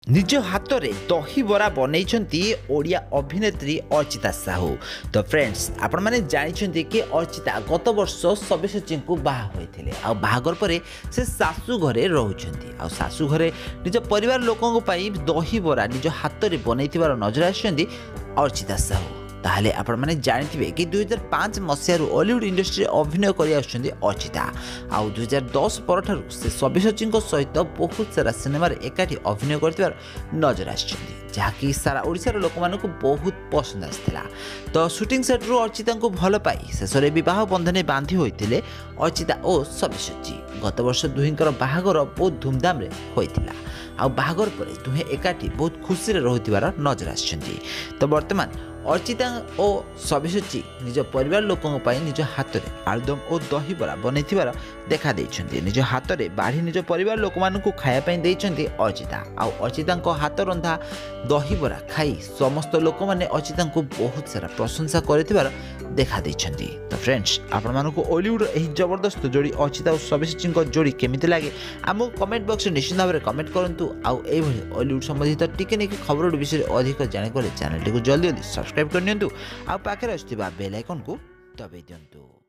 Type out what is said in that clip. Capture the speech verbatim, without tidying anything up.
निज हाथ में दहीबरा बनई ओडिया अभिनेत्री अर्चिता साहू। तो फ्रेंड्स आपण मैंने जानते कि अर्चिता गत वर्ष सब्यसाची को बाहा होते बाहागर पर से शाशु घरे रोचंती आ शाशु घरे निज परिवार लोकों दहीबरा निज हाथ में बनई नजर आछंती अर्चिता साहू। ताहले आपण मैंने जानते कि दुई हजार पाँच मसीह हॉलीवुड इंडस्ट्री अभिनय कर अर्चिता आउ दुई हजार दस पर से सब्यसाची सहित बहुत सारा सिनेमा एकाठी अभिनय कर नजर आकि सारा ओडिशार लोक मानक बहुत पसंद आसाला। तो शूटिंग सेट्रु अर्चिता को भल पाई शेष में बह बंधन बांधि होते अर्चिता और सब्यसाची। गत वर्ष दुहींकर बाहागर बहुत धूमधाम होता आ बाहागर पर दुहे एकाठी बहुत खुशी रहुथिबार नजर आछंती। तो वर्तमान अर्चिता और सब्यसाची निज परिवार लोकों निज हाथ में आलुदम और दहीबरा बनईथिबार देखा देइछंती। निज हाथ में बाढ़ी निज परिवार लोक मानकु खायापी देइछंती अर्चिता आ अर्चिता हाथ रंधा दहीबरा खाई समस्त लोक मैंने अर्चिता को बहुत सारा प्रशंसा करथिबार देखा देइछंती। तो फ्रेंड्स आपण मानकु हॉलीवुड एही जबरदस्त जोड़ी अर्चिता और सब्यसाची जोड़ी केमिति लागे आम कमेंट बॉक्स में निश्चित भाव में कमेंट करंतु। आउ एभली हॉलीवुड संबंधित टिके निके खबर विषय अधिक जाने चैनल टी जल्दी जल्दी सब्सक्राइब करनियंतु आ पाखरे आसुथिबा बेल आइकन को दबाई दियंतु।